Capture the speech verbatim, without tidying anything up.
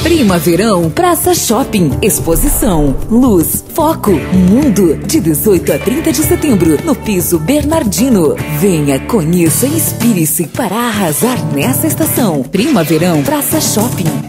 Primaverão Praça Shopping. Exposição Luz, Foco, Mundo. De dezoito a trinta de setembro, no piso Bernardino. Venha, conheça e inspire-se para arrasar nessa estação. Primaverão Praça Shopping.